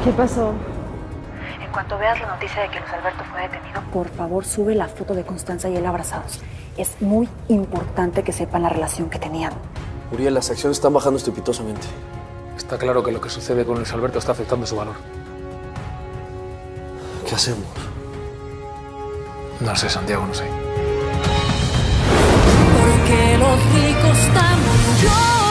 ¿Qué pasó? En cuanto veas la noticia de que Luis Alberto fue detenido, por favor sube la foto de Constanza y él abrazados. Es muy importante que sepan la relación que tenían. Uriel, las acciones están bajando estrepitosamente. Está claro que lo que sucede con Luis Alberto está afectando su valor. ¿Qué hacemos? No sé, Santiago, no sé. Porque los ricos estamos yo.